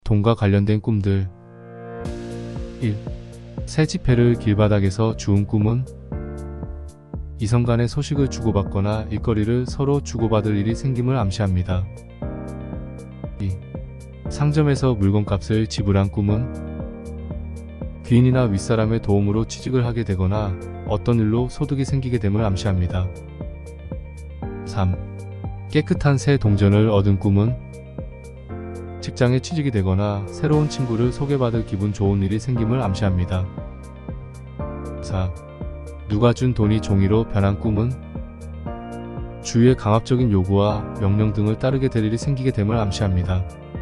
돈과 관련된 꿈들. 1. 새 지폐를 길바닥에서 주운 꿈은 이성 간의 소식을 주고받거나 일거리를 서로 주고받을 일이 생김을 암시합니다. 2. 상점에서 물건값을 지불한 꿈은 귀인이나 윗사람의 도움으로 취직을 하게 되거나 어떤 일로 소득이 생기게 됨을 암시합니다. 3. 깨끗한 새 동전을 얻은 꿈은 직장에 취직이 되거나 새로운 친구를 소개받을 기분 좋은 일이 생김을 암시합니다. 4. 누가 준 돈이 종이로 변한 꿈은 주위의 강압적인 요구와 명령 등을 따르게 될 일이 생기게 됨을 암시합니다.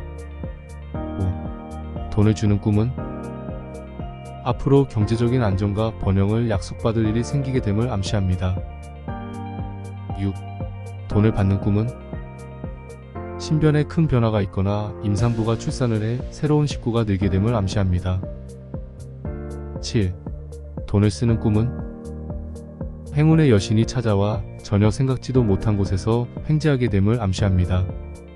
5. 돈을 주는 꿈은 앞으로 경제적인 안정과 번영을 약속받을 일이 생기게 됨을 암시합니다. 6. 돈을 받는 꿈은 신변에 큰 변화가 있거나 임산부가 출산을 해 새로운 식구가 늘게 됨을 암시합니다. 7. 돈을 쓰는 꿈은 행운의 여신이 찾아와 전혀 생각지도 못한 곳에서 횡재하게 됨을 암시합니다.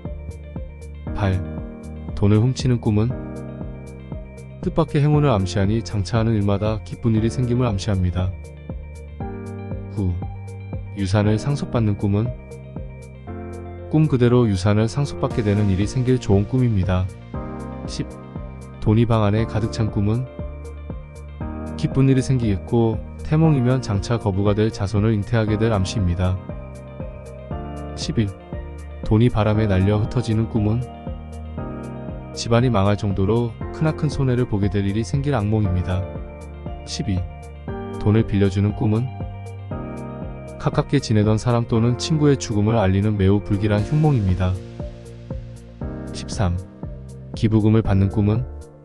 8. 돈을 훔치는 꿈은 뜻밖의 행운을 암시하니 장차하는 일마다 기쁜 일이 생김을 암시합니다. 9. 유산을 상속받는 꿈은 꿈 그대로 유산을 상속받게 되는 일이 생길 좋은 꿈입니다. 10. 돈이 방 안에 가득 찬 꿈은 기쁜 일이 생기겠고 태몽이면 장차 거부가 될 자손을 잉태하게 될 암시입니다. 11. 돈이 바람에 날려 흩어지는 꿈은 집안이 망할 정도로 크나큰 손해를 보게 될 일이 생길 악몽입니다. 12. 돈을 빌려주는 꿈은 가깝게 지내던 사람 또는 친구의 죽음을 알리는 매우 불길한 흉몽입니다. 13. 기부금을 받는 꿈은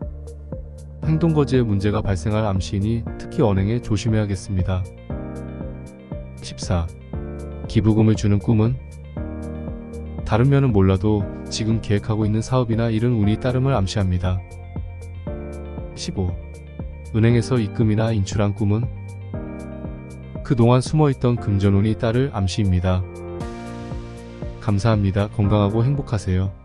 행동거지에 문제가 발생할 암시이니 특히 언행에 조심해야겠습니다. 14. 기부금을 주는 꿈은 다른 면은 몰라도 지금 계획하고 있는 사업이나 일은 운이 따름을 암시합니다. 15. 은행에서 입금이나 인출한 꿈은 그동안 숨어있던 금전운이 따를 암시입니다. 감사합니다. 건강하고 행복하세요.